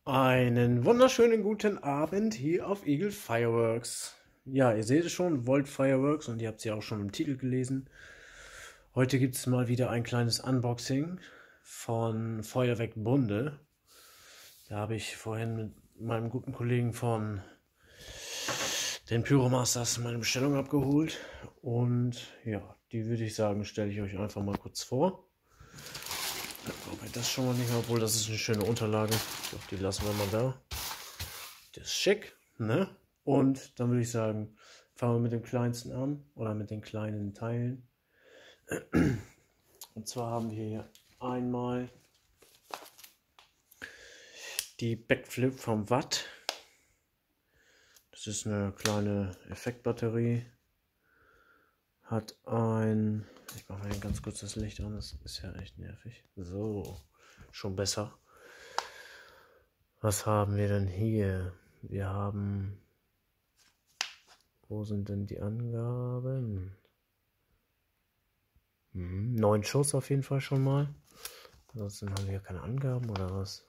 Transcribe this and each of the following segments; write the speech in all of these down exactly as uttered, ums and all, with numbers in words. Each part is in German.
Einen wunderschönen guten Abend hier auf Eagle Fireworks. Ja, ihr seht es schon, Volt Fireworks, und ihr habt es ja auch schon im Titel gelesen. Heute gibt es mal wieder ein kleines Unboxing von Feuerwerk Bunde. Da habe ich vorhin mit meinem guten Kollegen von den Pyromasters meine Bestellung abgeholt. Und ja, die würde ich sagen, stelle ich euch einfach mal kurz vor. Aber das schon mal nicht mehr, obwohl das ist eine schöne Unterlage. Ich glaube, die lassen wir mal da. Das ist schick, ne? Und dann würde ich sagen, fangen wir mit dem kleinsten an oder mit den kleinen Teilen. Und zwar haben wir hier einmal die Backflip vom Watt. Das ist eine kleine Effektbatterie. Hat ein... Ich mache mal ganz kurz das Licht an, das ist ja echt nervig. So, schon besser. Was haben wir denn hier? Wir haben... Wo sind denn die Angaben? Hm, neun Schuss auf jeden Fall schon mal. Ansonsten haben wir ja keine Angaben oder was?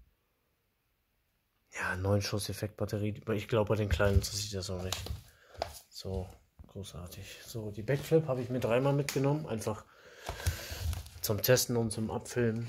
Ja, neun Schuss Effektbatterie. Ich glaube, bei den kleinen sieht das auch nicht. So, großartig. So, die Backflip habe ich mir dreimal mitgenommen. Einfach zum Testen und zum Abfilmen.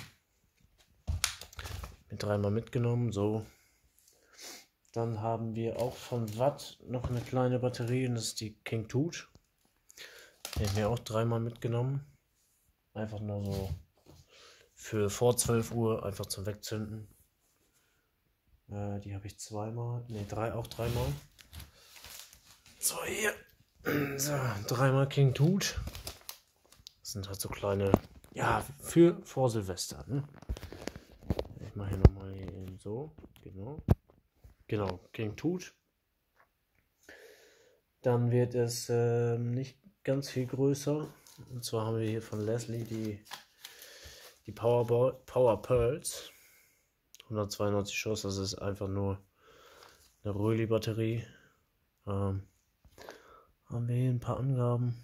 Mit dreimal mitgenommen. So. Dann haben wir auch von Watt noch eine kleine Batterie. Und das ist die King Tut. Die habe ich mir auch dreimal mitgenommen. Einfach nur so für vor zwölf Uhr einfach zum Wegzünden. Äh, die habe ich zweimal, ne, drei, auch dreimal. So, hier. So, dreimal King Tut. Das sind halt so kleine, ja, für vor Silvester, ne? Ich mache hier nochmal hier so, genau. Genau, King Tut. Dann wird es äh, nicht ganz viel größer. Und zwar haben wir hier von Leslie die, die Power, Power Pearls. hundertzweiundneunzig Schuss, das ist einfach nur eine Röhli-Batterie. Ähm, haben wir hier ein paar Angaben?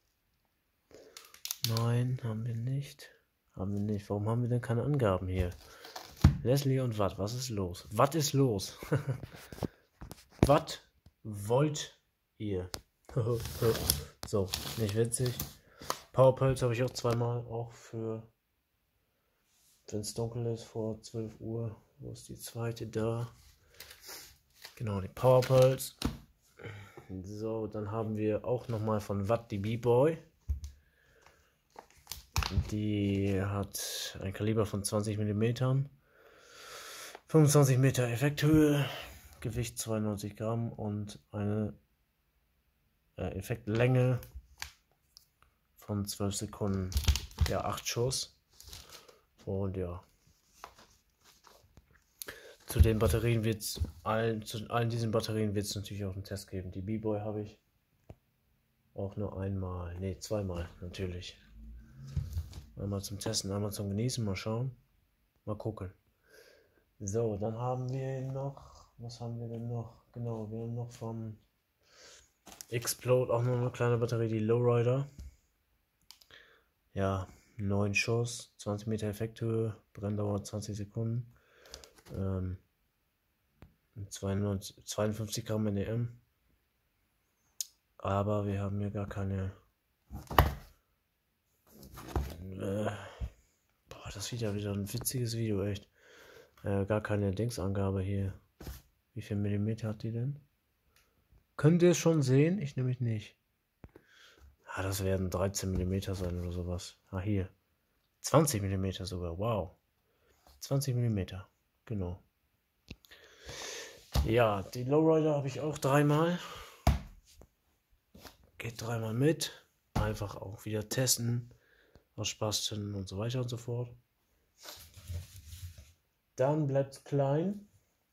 Nein, haben wir nicht. Haben wir nicht. Warum haben wir denn keine Angaben hier? Leslie und Watt, was ist los? Was ist los? Was wollt ihr? So, nicht witzig. Powerpulse habe ich auch zweimal, auch für, wenn es dunkel ist, vor zwölf Uhr. Wo ist die zweite? Da. Genau, die Powerpulse. So, dann haben wir auch nochmal von Watt die B-Boy. Die hat ein Kaliber von zwanzig Millimeter. fünfundzwanzig Meter Effekthöhe. Gewicht zweiundneunzig Gramm und eine äh, Effektlänge von zwölf Sekunden. Ja, acht Schuss. Und ja. Zu den Batterien wird es, allen, zu allen diesen Batterien wird es natürlich auch einen Test geben. Die B-Boy habe ich auch nur einmal, ne, zweimal natürlich. Einmal zum Testen, einmal zum Genießen, mal schauen. Mal gucken. So, dann haben wir noch, was haben wir denn noch? Genau, wir haben noch vom Explode auch noch eine kleine Batterie, die Lowrider. Ja, neun Schuss, zwanzig Meter Effekthöhe, Brenndauer zwanzig Sekunden. Ähm, zweiundneunzig, zweiundfünfzig Gramm N E M. Aber wir haben hier gar keine... Äh, boah, das ist ja wieder ein witziges Video, echt. Äh, gar keine Dingsangabe hier. Wie viel Millimeter hat die denn? Könnt ihr es schon sehen? Ich nämlich nicht. Ah, das werden dreizehn Millimeter sein oder sowas. Ah, hier. zwanzig Millimeter sogar. Wow. zwanzig Millimeter. Genau. Ja, die Lowrider habe ich auch dreimal. Geht dreimal mit. Einfach auch wieder testen. Ausspasten und so weiter und so fort. Dann bleibt es klein.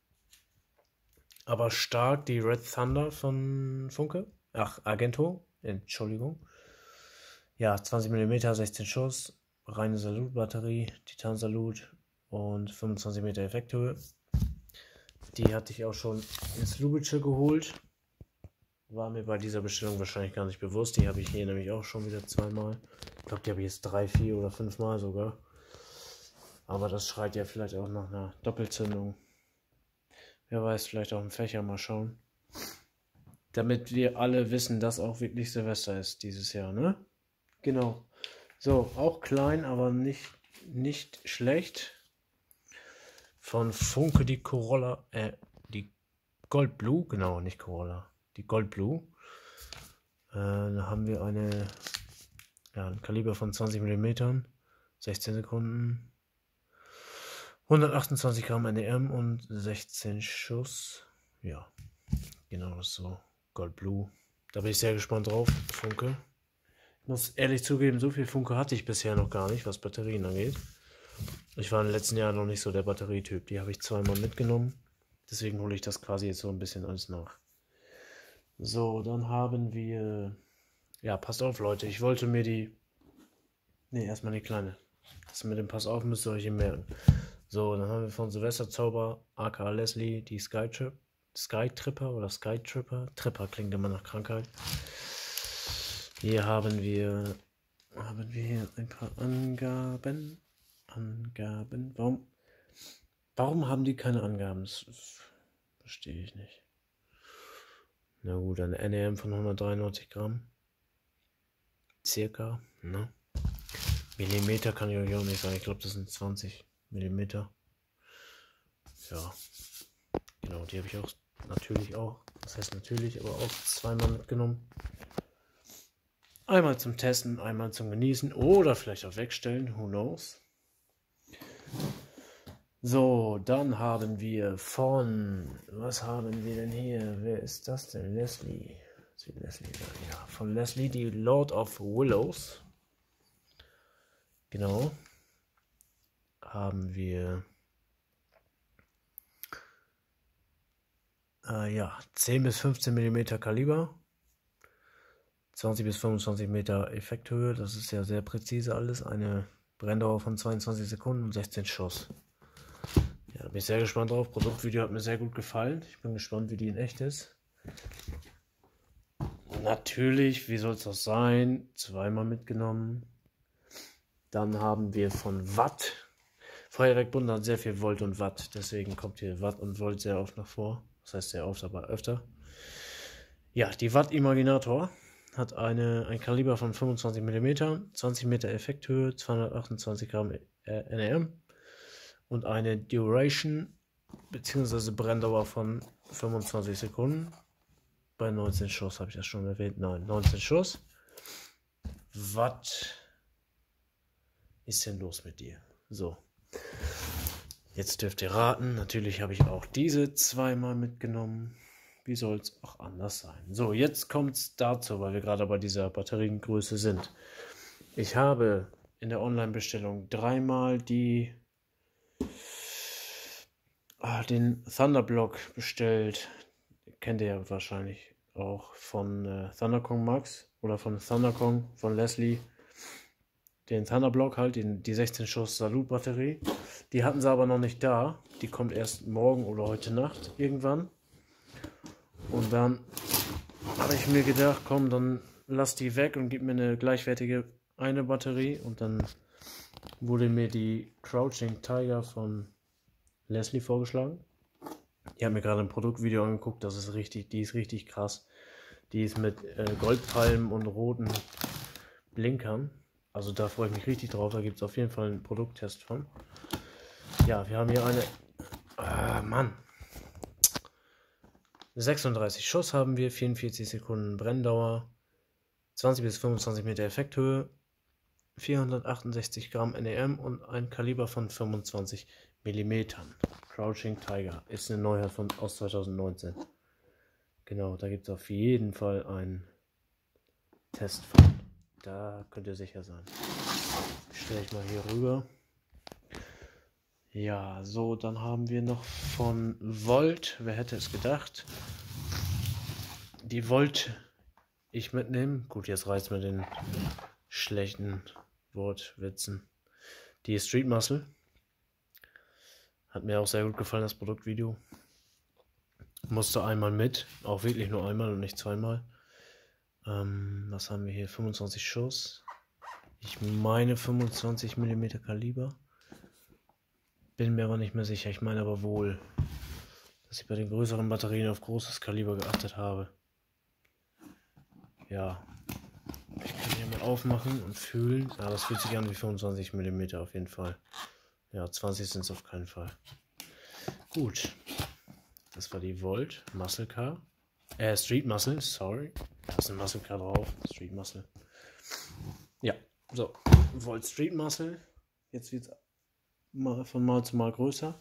Aber stark die Red Thunder von Funke. Ach, Argento. Entschuldigung. Ja, zwanzig Millimeter, sechzehn Schuss. Reine Salut-Batterie. Titan Salut. Und fünfundzwanzig Meter Effekthöhe. Die hatte ich auch schon ins Lubitsche geholt. War mir bei dieser Bestellung wahrscheinlich gar nicht bewusst. Die habe ich hier nämlich auch schon wieder zweimal. Ich glaube, die habe ich jetzt drei, vier oder fünf Mal sogar. Aber das schreit ja vielleicht auch nach einer Doppelzündung. Wer weiß, vielleicht auch im Fächer mal schauen. Damit wir alle wissen, dass auch wirklich Silvester ist dieses Jahr, ne? Genau. So, auch klein, aber nicht, nicht schlecht. Von Funke die Corolla, äh, die Gold Blue, genau, nicht Corolla, die Gold Blue. Äh, da haben wir eine, ja, ein Kaliber von zwanzig Millimeter, sechzehn Sekunden, hundertachtundzwanzig Gramm N E M und sechzehn Schuss. Ja, genau, das ist so Gold Blue. Da bin ich sehr gespannt drauf, Funke. Ich muss ehrlich zugeben, so viel Funke hatte ich bisher noch gar nicht, was Batterien angeht. Ich war in den letzten Jahren noch nicht so der Batterietyp. Die habe ich zweimal mitgenommen. Deswegen hole ich das quasi jetzt so ein bisschen alles nach. So, dann haben wir... Ja, passt auf, Leute. Ich wollte mir die... Ne, erstmal die kleine. Das mit dem Pass auf müsst ihr euch hier merken. So, dann haben wir von Silvester Zauber, aka Leslie, die Skytrip. Skytripper oder Skytripper. Tripper klingt immer nach Krankheit. Hier haben wir... Haben wir hier ein paar Angaben... Angaben. Warum, warum haben die keine Angaben? Das, das verstehe ich nicht. Na gut, eine N E M von hundertdreiundneunzig Gramm. Circa. Ne? Millimeter kann ich euch auch nicht sagen. Ich glaube, das sind zwanzig Millimeter. Ja. Genau, die habe ich auch natürlich auch. Das heißt natürlich, aber auch zweimal mitgenommen. Einmal zum Testen, einmal zum Genießen oder vielleicht auch wegstellen. Who knows? So, dann haben wir von, was haben wir denn hier? Wer ist das denn? Leslie. Leslie ja, von Leslie, die Lord of Willows. Genau. Haben wir, äh, ja, zehn bis fünfzehn Millimeter Kaliber. zwanzig bis fünfundzwanzig Meter Effekthöhe. Das ist ja sehr präzise alles. Eine Brenndauer von zweiundzwanzig Sekunden und sechzehn Schuss. Ja, da bin ich sehr gespannt drauf. Produktvideo hat mir sehr gut gefallen. Ich bin gespannt, wie die in echt ist. Natürlich, wie soll es auch sein? Zweimal mitgenommen. Dann haben wir von Watt. Feuerwerkbund hat sehr viel Volt und Watt. Deswegen kommt hier Watt und Volt sehr oft noch vor. Das heißt sehr oft, aber öfter. Ja, die Watt Imaginator hat eine, ein Kaliber von fünfundzwanzig Millimeter, zwanzig Meter Effekthöhe, zweihundertachtundzwanzig Gramm N E M und eine Duration bzw. Brenndauer von fünfundzwanzig Sekunden. Bei neunzehn Schuss habe ich das schon erwähnt. Nein, neunzehn Schuss. Was ist denn los mit dir? So. Jetzt dürft ihr raten. Natürlich habe ich auch diese zweimal mitgenommen. Wie soll es auch anders sein? So, jetzt kommt es dazu, weil wir gerade bei dieser Batteriengröße sind. Ich habe in der Online-Bestellung dreimal die ah, den Thunderblock bestellt. Kennt ihr ja wahrscheinlich auch von äh, Thunderkong Max oder von Thunderkong von Leslie. Den Thunderblock halt, den, die sechzehn Schuss Salut-Batterie. Die hatten sie aber noch nicht da. Die kommt erst morgen oder heute Nacht irgendwann. Und dann habe ich mir gedacht, komm, dann lass die weg und gib mir eine gleichwertige eine Batterie. Und dann wurde mir die Crouching Tiger von Leslie vorgeschlagen. Ich habe mir gerade ein Produktvideo angeguckt, das ist richtig, die ist richtig krass. Die ist mit äh, Goldpalmen und roten Blinkern. Also da freue ich mich richtig drauf, da gibt es auf jeden Fall einen Produkttest von. Ja, wir haben hier eine, äh, Mann, sechsunddreißig Schuss haben wir, vierundvierzig Sekunden Brenndauer, zwanzig bis fünfundzwanzig Meter Effekthöhe, vierhundertachtundsechzig Gramm N E M und ein Kaliber von fünfundzwanzig Millimeter. Crouching Tiger ist eine Neuheit von, aus zweitausendneunzehn. Genau, da gibt es auf jeden Fall einen Test von. Da könnt ihr sicher sein. Stelle ich mal hier rüber. Ja, so, dann haben wir noch von Volt. Wer hätte es gedacht? Die Volt ich mitnehmen. Gut, jetzt reizt mit den schlechten Wortwitzen. Die Street Muscle. Hat mir auch sehr gut gefallen, das Produktvideo. Musste einmal mit. Auch wirklich nur einmal und nicht zweimal. Ähm, was haben wir hier? fünfundzwanzig Schuss. Ich meine fünfundzwanzig Millimeter Kaliber. Bin mir aber nicht mehr sicher. Ich meine aber wohl dass ich bei den größeren Batterien auf großes Kaliber geachtet habe. Ja, ich kann hier mal aufmachen und fühlen. Ja, das fühlt sich an wie fünfundzwanzig Millimeter auf jeden Fall. Ja, zwanzig sind es auf keinen Fall. Gut, das war die Volt Muscle Car. Äh, Street Muscle, sorry. Da ist ein Muscle Car drauf. Street Muscle. Ja, so. Volt Street Muscle. Jetzt wird es mal von Mal zu Mal größer.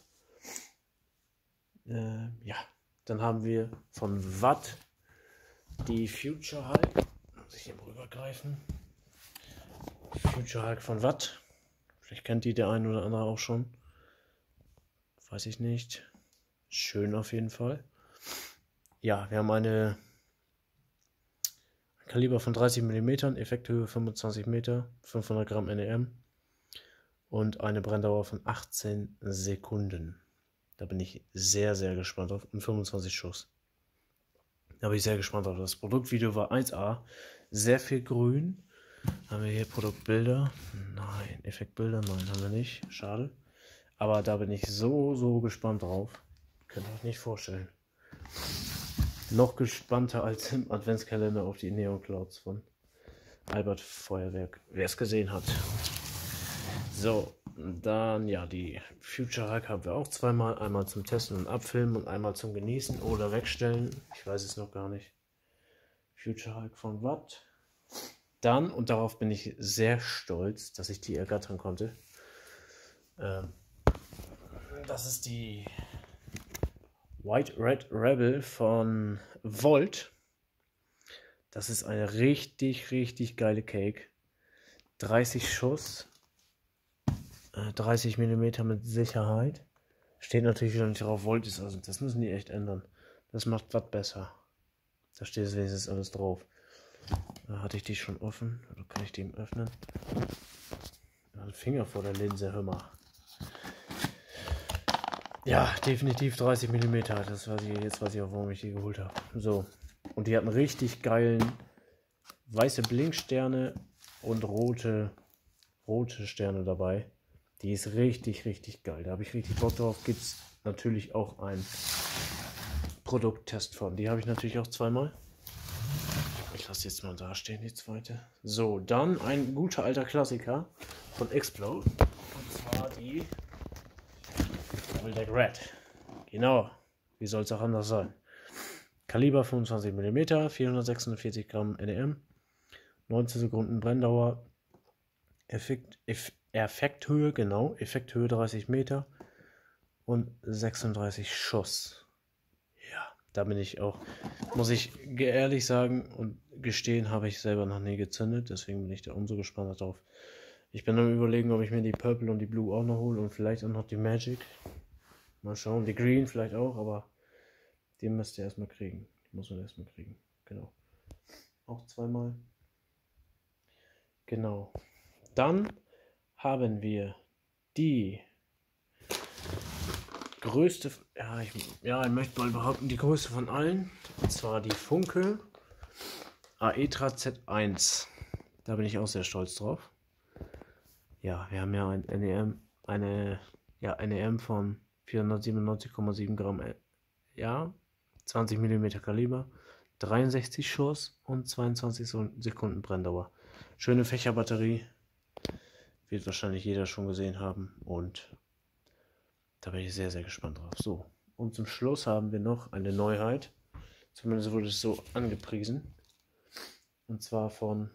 Äh, ja, dann haben wir von Watt die Future Hulk. Muss ich hier mal rübergreifen. Future Hulk von Watt. Vielleicht kennt die der ein oder andere auch schon. Weiß ich nicht. Schön auf jeden Fall. Ja, wir haben eine ein Kaliber von dreißig Millimeter, Effekthöhe fünfundzwanzig Meter, fünfhundert Gramm N E M und eine Brenndauer von achtzehn Sekunden. Da bin ich sehr, sehr gespannt auf. Und fünfundzwanzig Schuss. Da bin ich sehr gespannt auf. Das Produktvideo war eins A. Sehr viel grün. Haben wir hier Produktbilder? Nein. Effektbilder? Nein, haben wir nicht. Schade. Aber da bin ich so, so gespannt drauf. Könnt ihr euch nicht vorstellen. Noch gespannter als im Adventskalender auf die Neon Clouds von Albert Feuerwerk. Wer es gesehen hat. So, dann ja, die Future Hulk haben wir auch zweimal. Einmal zum Testen und Abfilmen und einmal zum Genießen oder Wegstellen. Ich weiß es noch gar nicht. Future Hulk von Watt. Dann, und darauf bin ich sehr stolz, dass ich die ergattern konnte. Ähm, das ist die White Red Rebel von Volt. Das ist eine richtig, richtig geile Cake. dreißig Schuss. dreißig Millimeter mit Sicherheit. Steht natürlich wieder nicht drauf, Volt ist, also das müssen die echt ändern. Das macht was besser. Da steht es wenigstens alles drauf. Da hatte ich die schon offen. Oder kann ich die eben öffnen? Ja, ein Finger vor der Linse, hör mal. Ja, definitiv dreißig Millimeter. Das weiß ich, jetzt weiß ich auch, warum ich die geholt habe. So. Und die hatten richtig geilen weiße Blinksterne und rote, rote Sterne dabei. Die ist richtig, richtig geil. Da habe ich richtig Bock drauf. Gibt es natürlich auch einen Produkttest von. Die habe ich natürlich auch zweimal. Ich lasse jetzt mal da stehen, die zweite. So, dann ein guter alter Klassiker von Explode. Und zwar die Double Deck Red. Genau. Wie soll es auch anders sein? Kaliber fünfundzwanzig Millimeter, vierhundertsechsundvierzig Gramm N E M, neunzehn Sekunden Brenndauer, Effekt, Eff, Effekthöhe, genau, Effekthöhe dreißig Meter und sechsunddreißig Schuss. Ja, da bin ich auch, muss ich ehrlich sagen und gestehen, habe ich selber noch nie gezündet, deswegen bin ich da umso gespannter drauf. Ich bin am Überlegen, ob ich mir die Purple und die Blue auch noch hole und vielleicht auch noch die Magic. Mal schauen, die Green vielleicht auch, aber die müsst ihr erstmal kriegen. Die muss man erstmal kriegen, genau. Auch zweimal. Genau. Dann haben wir die größte, ja ich, ja, ich möchte mal behaupten, die größte von allen. Und zwar die Funke Aetra Z eins. Da bin ich auch sehr stolz drauf. Ja, wir haben ja ein N E M, eine ja, N E M von vierhundertsiebenundneunzig Komma sieben Gramm, ja, zwanzig Millimeter Kaliber, dreiundsechzig Schuss und zweiundzwanzig Sekunden Brenndauer. Schöne Fächerbatterie. Wird wahrscheinlich jeder schon gesehen haben und da bin ich sehr, sehr gespannt drauf. So, und zum Schluss haben wir noch eine Neuheit. Zumindest wurde es so angepriesen. Und zwar von,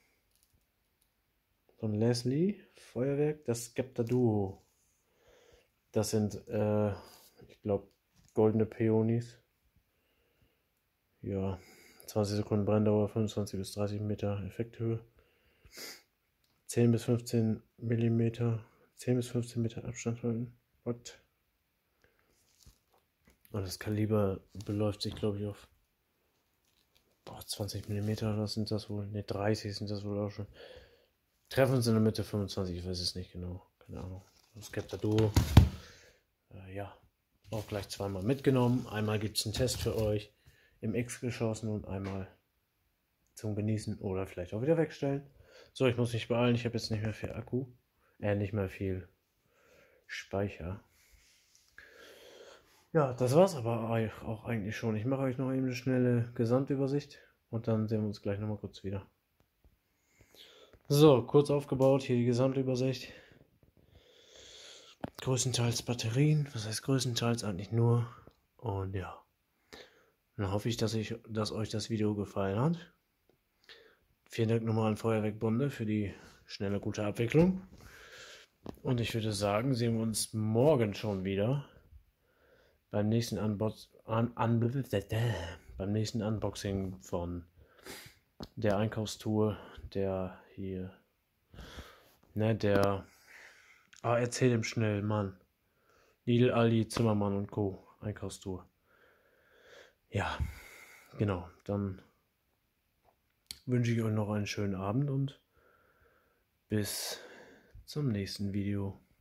von Leslie Feuerwerk, das Skepta Duo. Das sind, äh, ich glaube, goldene Peonies. Ja, zwanzig Sekunden Brenndauer, fünfundzwanzig bis dreißig Meter Effekthöhe. zehn bis fünfzehn Millimeter, zehn bis fünfzehn Meter Abstand halten. What? Und das Kaliber beläuft sich, glaube ich, auf boah, zwanzig Millimeter, was sind das wohl? Ne, dreißig sind das wohl auch schon. Treffen uns in der Mitte fünfundzwanzig, ich weiß es nicht genau. Keine Ahnung. Das Skepta Duo. Äh, ja, auch gleich zweimal mitgenommen. Einmal gibt es einen Test für euch im X geschossen und einmal zum Genießen oder vielleicht auch wieder wegstellen. So, ich muss mich beeilen, ich habe jetzt nicht mehr viel Akku, äh, nicht mehr viel Speicher. Ja, das war's aber auch eigentlich schon. Ich mache euch noch eben eine schnelle Gesamtübersicht und dann sehen wir uns gleich nochmal kurz wieder. So, kurz aufgebaut, hier die Gesamtübersicht. Größtenteils Batterien, was heißt größtenteils eigentlich nur. Und ja, dann hoffe ich, dass, ich, dass euch das Video gefallen hat. Vielen Dank nochmal an Feuerwerk-Bunde für die schnelle, gute Abwicklung. Und ich würde sagen, sehen wir uns morgen schon wieder beim nächsten, Unbox un un beim nächsten Unboxing von der Einkaufstour, der hier, ne, der, ah, erzähl ihm schnell, Mann. Lidl, Aldi, Zimmermann und Co. Einkaufstour. Ja, genau, dann wünsche ich euch noch einen schönen Abend und bis zum nächsten Video.